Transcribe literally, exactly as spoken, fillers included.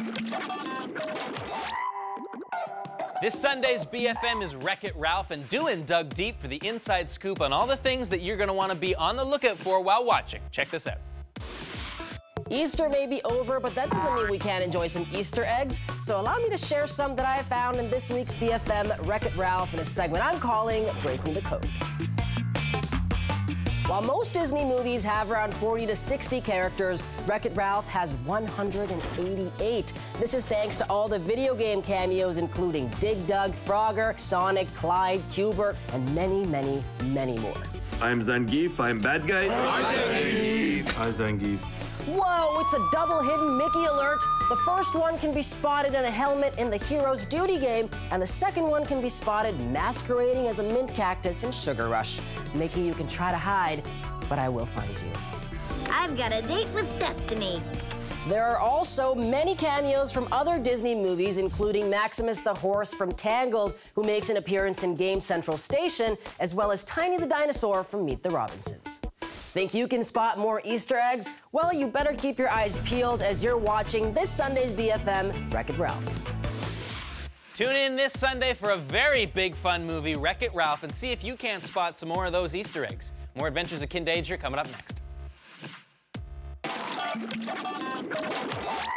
This Sunday's B F M is Wreck-It Ralph, and Duhin dug deep for the inside scoop on all the things that you're going to want to be on the lookout for while watching. Check this out. Easter may be over, but that doesn't mean we can't enjoy some Easter eggs. So allow me to share some that I found in this week's B F M Wreck-It Ralph in a segment I'm calling Breaking the Code. While most Disney movies have around forty to sixty characters, Wreck-It Ralph has one hundred eighty-eight. This is thanks to all the video game cameos, including Dig Dug, Frogger, Sonic, Clyde, Cuber, and many, many, many more. I'm Zangief, I'm bad guy. Hi, Zangief. Hi, Zangief. Whoa, it's a double hidden Mickey alert. The first one can be spotted in a helmet in the Hero's Duty game, and the second one can be spotted masquerading as a mint cactus in Sugar Rush. Mickey, you can try to hide, but I will find you. I've got a date with Destiny. There are also many cameos from other Disney movies, including Maximus the Horse from Tangled, who makes an appearance in Game Central Station, as well as Tiny the Dinosaur from Meet the Robinsons. Think you can spot more Easter eggs? Well, you better keep your eyes peeled as you're watching this Sunday's B F M Wreck-It Ralph. Tune in this Sunday for a very big fun movie, Wreck-It Ralph, and see if you can't spot some more of those Easter eggs. More Adventures of Kindanger coming up next.